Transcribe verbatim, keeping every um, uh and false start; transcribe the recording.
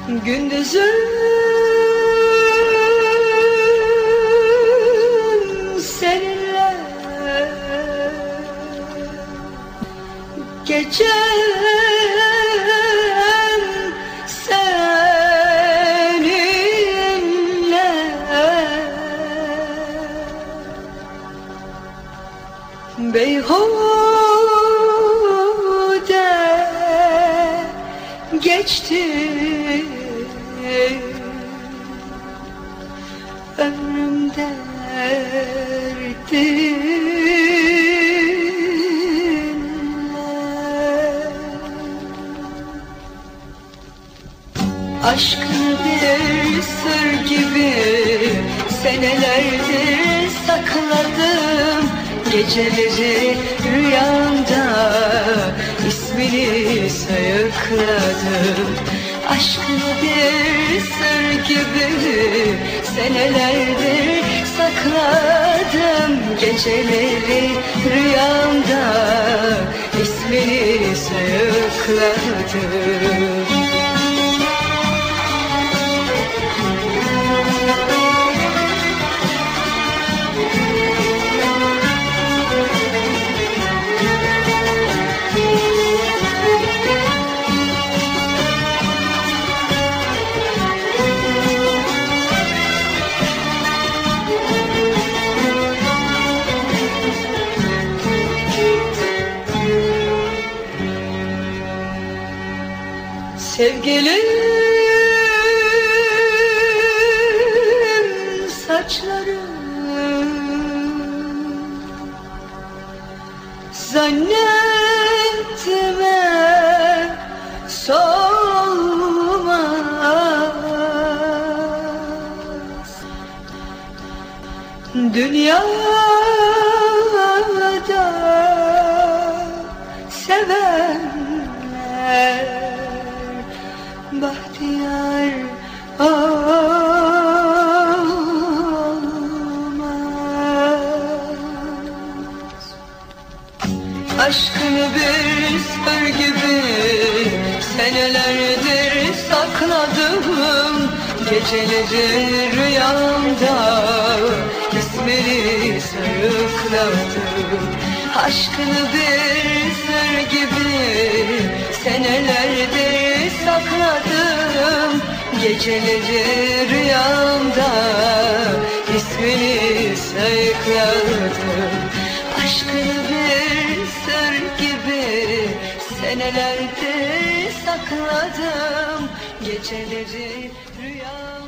Gündüzün seninle, gecem seninle. Beyhude geçti ömrüm derdinle. Aşkını bir sır gibi senelerdir sakladım. Geceleri rüyamda ismini sayıkladım. Aşkını bir sır gibi senelerdir sakladım. Geceleri rüyamda ismini sayıkladım. Sevgilim, saçlarım zannetme solmaz. Dünyada sevenler bahtiyar olmaz. Aşkını bir sır gibi senelerdir sakladım. Geceleri rüyamda ismini sayıkladım. Aşkını bir sır gibi senelerdir sakladım. Geceleri rüyamda ismini sayıkladım. Aşkını bir sır gibi senelerdir sakladım. Geceleri rüyamda